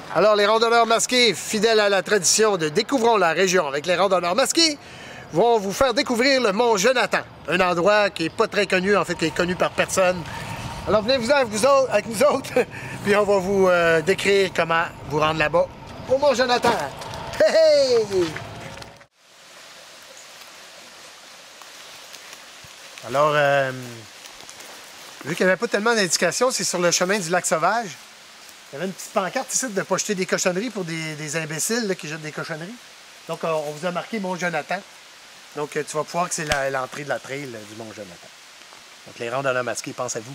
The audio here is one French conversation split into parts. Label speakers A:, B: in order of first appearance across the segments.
A: Alors, les randonneurs masqués, fidèles à la tradition de Découvrons la région avec les randonneurs masqués, vont vous faire découvrir le mont Jonathan, un endroit qui n'est pas très connu, en fait, qui est connu par personne. Alors, venez-vous avec nous autres, puis on va vous décrire comment vous rendre là-bas, au mont Jonathan. Hey, hey! Alors, vu qu'il n'y avait pas tellement d'indications, c'est sur le chemin du lac Sauvage. Il y avait une petite pancarte ici de ne pas jeter des cochonneries pour des imbéciles là, qui jettent des cochonneries. Donc, on vous a marqué Mont Jonathan. Donc, tu vas pouvoir que c'est l'entrée de la trail du Mont Jonathan. Donc, les randonneurs masqués, pensent à vous.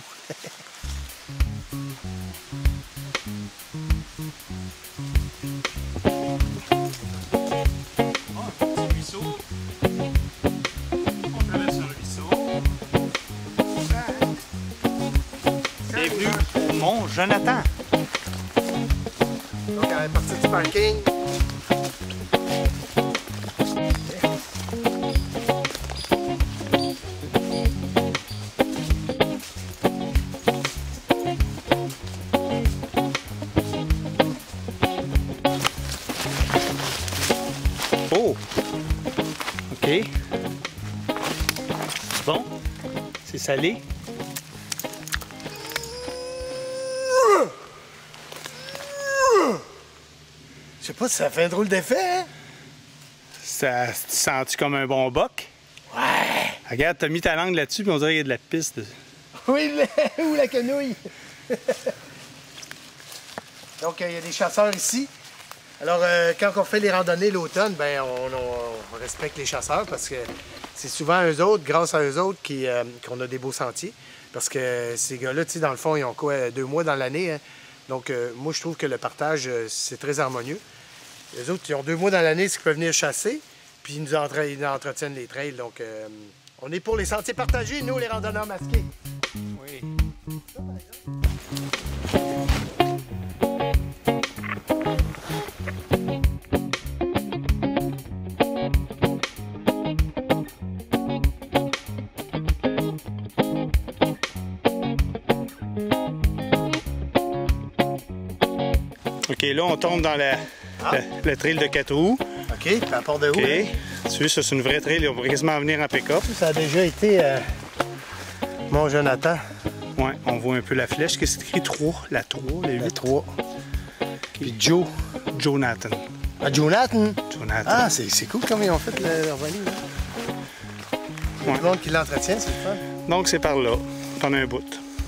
B: Bienvenue au Mont Jonathan.
A: Donc, à la partie du parking.
B: Oh! OK. Bon. C'est salé.
A: Je sais pas si ça fait un drôle d'effet, hein?
B: Ça te sens-tu comme un bon boc?
A: Ouais!
B: Regarde, t'as mis ta langue là-dessus, puis on dirait qu'il y a de la piste.
A: Oui, ou la quenouille! Donc, il y a des chasseurs ici. Alors, quand on fait les randonnées l'automne, ben, on respecte les chasseurs parce que c'est souvent eux autres, grâce à eux autres, qu'on a des beaux sentiers. Parce que ces gars-là, tu sais, dans le fond, ils ont quoi, 2 mois dans l'année, hein? Donc, moi, je trouve que le partage, c'est très harmonieux. Les autres, ils ont 2 mois dans l'année, c'est qu'ils peuvent venir chasser, puis ils nous entretiennent les trails. Donc, on est pour les sentiers partagés, nous, les randonneurs masqués.
B: Oui. OK, là, on tombe dans le trail de 4 roues.
A: OK, puis à part de où?
B: OK.
A: Hein?
B: Tu vois, ça, c'est une vraie trail. On va quasiment venir en pick-up.
A: Ça a déjà été Mont Jonathan.
B: Ouais, on voit un peu la flèche. Qu'est-ce que c'est écrit? 3, la 3, la 8.
A: La 3. Puis Joe.
B: Jonathan.
A: Ah, Jonathan?
B: Jonathan.
A: Ah, c'est cool comme ils ont fait leur valise. Il y a
B: Ouais.
A: du monde qui l'entretient, c'est le fun.
B: Donc, c'est par là, pendant un bout.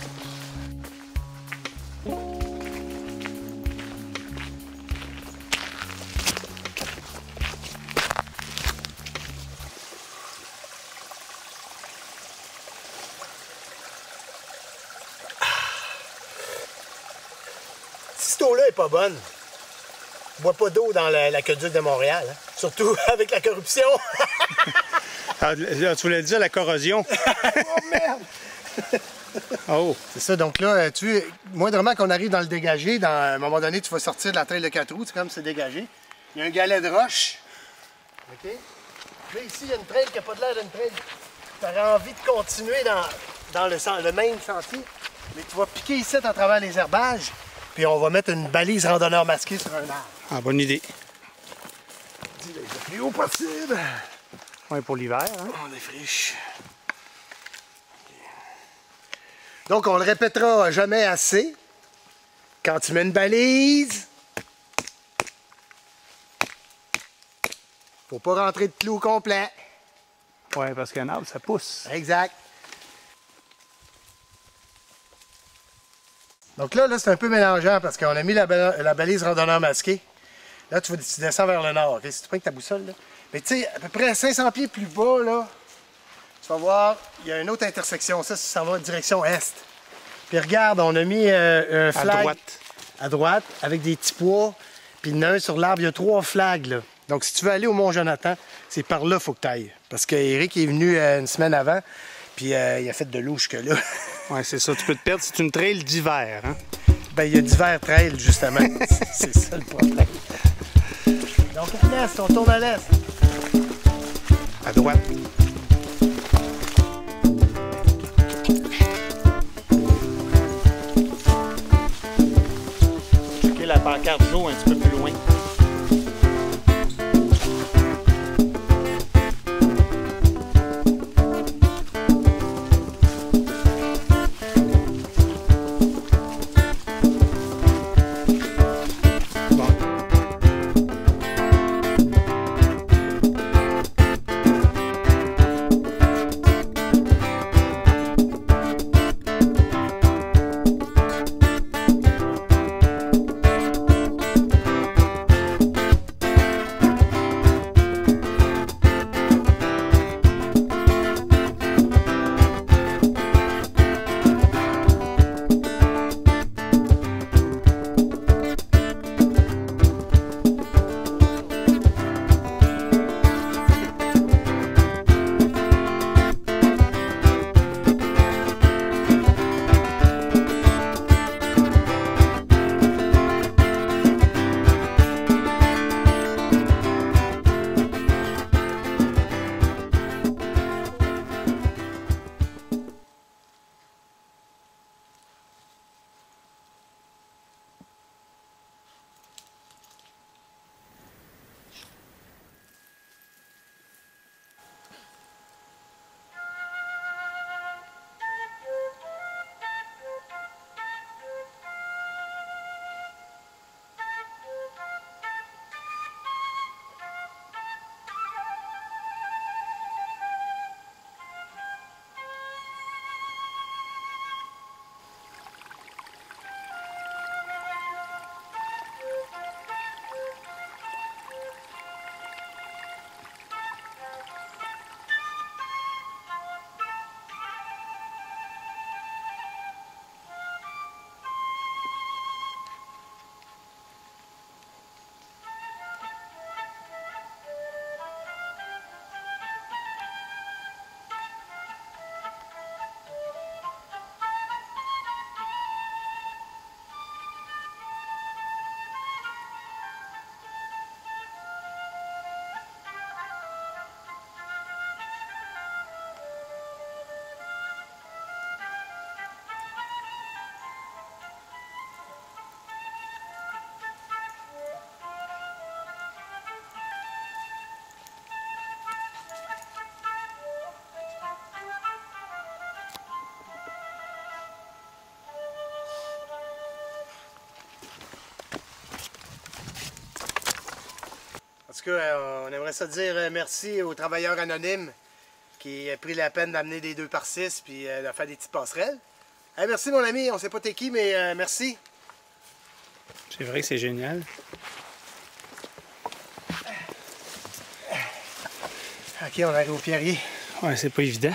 A: Cette eau-là est pas bonne. Bois pas d'eau dans l'aqueduc de Montréal. Hein? Surtout avec la corruption.
B: Ah, là, tu voulais dire la corrosion.
A: Oh merde!
B: Oh!
A: C'est ça, donc là, tu vois, moindrement qu'on arrive dans le dégagé, à un moment donné, tu vas sortir de la trail de 4 roues, c'est comme c'est dégagé. Il y a un galet de roche. OK? Là, ici, il y a une trail qui n'a pas de l'air d'une trail. Tu aurais envie de continuer dans le même sentier, mais tu vas piquer ici à travers les herbages, puis on va mettre une balise randonneur masquée sur un arbre.
B: Ah, bonne idée.
A: Dis le plus haut possible.
B: Ouais, pour l'hiver, hein?
A: On défriche. Donc, on le répétera jamais assez. Quand tu mets une balise, faut pas rentrer de clou complet.
B: Ouais, parce qu'un arbre, ça pousse.
A: Exact. Donc là c'est un peu mélangeant parce qu'on a mis la balise randonneur masquée. Là, tu descends vers le nord. Okay? Si tu prends ta boussole, là. Mais tu sais, à peu près 500 pieds plus bas, là, tu vas voir, il y a une autre intersection. Ça va en direction est. Puis regarde, on a mis un flag à droite avec des petits pois. Puis il y en a un sur l'arbre. Il y a 3 flags, là. Donc, si tu veux aller au Mont Jonathan, c'est par là qu'il faut que tu ailles. Parce qu'Éric est venu une semaine avant, puis il a fait de l'eau jusque-là.
B: Ouais, c'est ça. Tu peux te perdre. C'est une trail d'hiver, hein?
A: Ben, il y a divers trails, justement. C'est ça le problème. Donc, à l'est, on tourne à l'est.
B: À droite. la pancarte Joe un petit peu plus loin.
A: En tout cas, on aimerait ça dire merci aux travailleurs anonymes qui ont pris la peine d'amener des 2x6 puis de faire des petites passerelles. Hey, merci mon ami, on sait pas t'es qui, mais merci.
B: C'est vrai que c'est génial.
A: Ok, on arrive au Pierrier.
B: Ouais, c'est pas évident.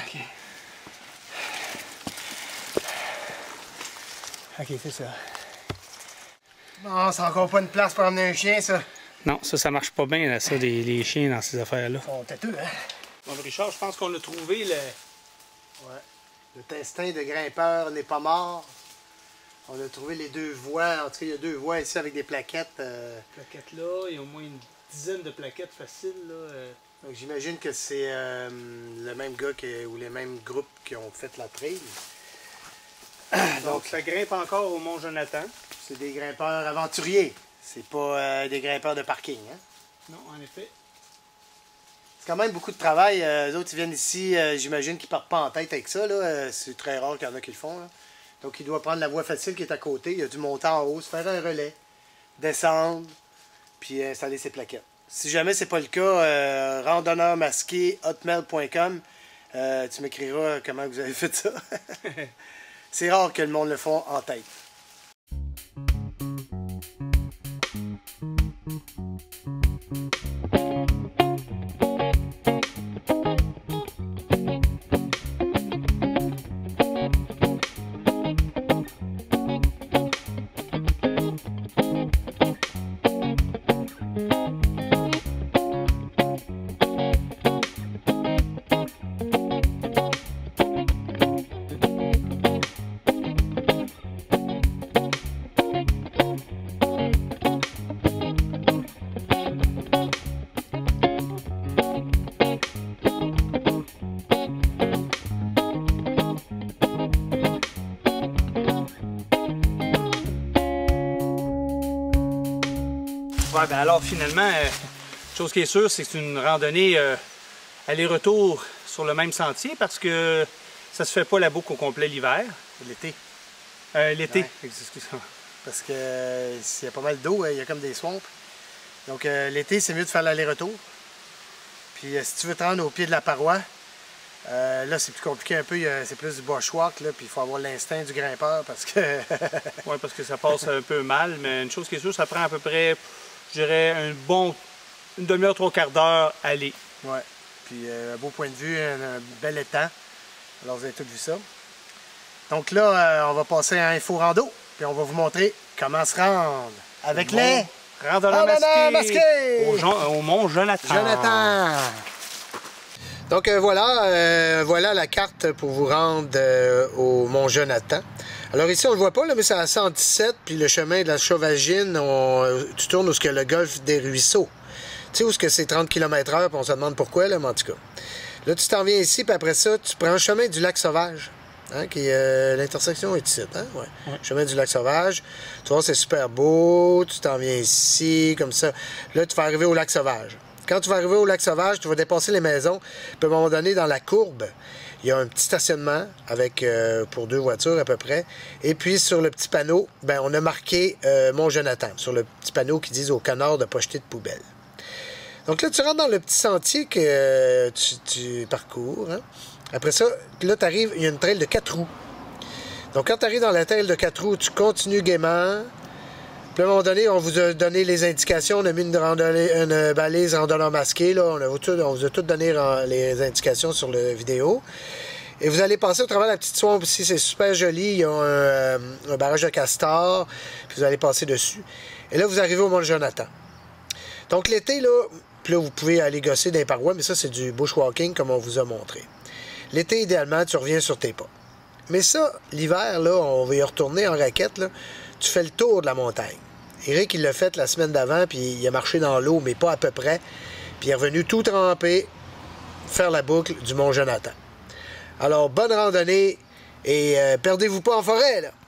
A: Ok, c'est ça. Bon, c'est encore pas une place pour emmener un chien, ça.
B: Non, ça marche pas bien, là, ça, les chiens dans ces affaires-là.
A: Ils sont têteux, hein?
B: Bon, Richard, je pense qu'on a trouvé le...
A: Ouais. Le instinct de grimpeur n'est pas mort. On a trouvé les 2 voies. En tout cas, il y a 2 voies ici avec des plaquettes.
B: Plaquettes là, il y a au moins une dizaine de plaquettes faciles, là.
A: Donc j'imagine que c'est le même gars ou les mêmes groupes qui ont fait la trail.
B: Donc ça grimpe encore au Mont-Jonathan.
A: C'est des grimpeurs aventuriers. C'est pas des grimpeurs de parking. Hein?
B: Non, en effet.
A: C'est quand même beaucoup de travail. Les autres, ils viennent ici, j'imagine qu'ils partent pas en tête avec ça. C'est très rare qu'il y en a qui le font. Là. Donc il doit prendre la voie facile qui est à côté. Il a dû monter en haut, se faire un relais, descendre, puis installer ses plaquettes. Si jamais c'est pas le cas, randonneurmasqué@hotmail.com, tu m'écriras comment vous avez fait ça. C'est rare que le monde le fasse en tête.
B: Ouais, ben alors finalement, chose qui est sûre, c'est que c'est une randonnée aller-retour sur le même sentier parce que ça se fait pas la boucle au complet l'hiver.
A: L'été.
B: L'été,
A: Ouais.
B: excuse-moi.
A: Parce que il y a pas mal d'eau, il y a comme des swamps. Donc l'été, c'est mieux de faire l'aller-retour. Puis si tu veux te rendre au pied de la paroi, là c'est plus compliqué un peu, c'est plus du bushwalk, là, puis il faut avoir l'instinct du grimpeur parce que...
B: Oui, parce que ça passe un peu mal, mais une chose qui est sûre, ça prend à peu près, je dirais, une demi-heure, 3/4 d'heure à aller.
A: Ouais. Puis un beau point de vue, un bel étang. Alors vous avez tout vu ça. Donc là, on va passer à Info Rando, puis on va vous montrer comment se rendre avec les
B: randonneurs masqués au Mont Jonathan.
A: Jonathan! Donc voilà la carte pour vous rendre au Mont Jonathan. Alors ici, on ne le voit pas, là, mais c'est à 117, puis le chemin de la Sauvagine, tu tournes où il y a le golfe des Ruisseaux. Tu sais où c'est 30 km/h, puis on se demande pourquoi, là, mais en tout cas. Là, tu t'en viens ici, puis après ça, tu prends le chemin du lac Sauvage. Hein, qui l'intersection est ici, hein? Ouais. Ouais. Chemin du lac Sauvage. Tu vois, c'est super beau. Tu t'en viens ici, comme ça. Là, tu vas arriver au lac Sauvage. Quand tu vas arriver au lac Sauvage, tu vas dépasser les maisons. Puis à un moment donné, dans la courbe, il y a un petit stationnement avec pour 2 voitures à peu près. Et puis, sur le petit panneau, ben, on a marqué Mont-Jonathan. Sur le petit panneau qui dit « Au canard de pas jeter de poubelle ». Donc là, tu rentres dans le petit sentier que tu parcours. Hein? Après ça, là, tu arrives, il y a une trail de 4 roues. Donc, quand tu arrives dans la trail de 4 roues, tu continues gaiement. Puis à un moment donné, on vous a donné les indications. On a mis une balise randonneur masqué. Là. On vous a tout donné les indications sur la vidéo. Et vous allez passer au travers de la petite swamp ici. C'est super joli. Il y a un barrage de castor. Puis vous allez passer dessus. Et là, vous arrivez au Mont-Jonathan. Donc, l'été, là, puis là, vous pouvez aller gosser dans les parois, mais ça, c'est du bushwalking comme on vous a montré. L'été, idéalement, tu reviens sur tes pas. Mais ça, l'hiver, là, on va y retourner en raquette, là, tu fais le tour de la montagne. Eric, il l'a fait la semaine d'avant, puis il a marché dans l'eau, mais pas à peu près. Puis il est revenu tout trempé, faire la boucle du Mont-Jonathan. Alors, bonne randonnée, et perdez-vous pas en forêt, là!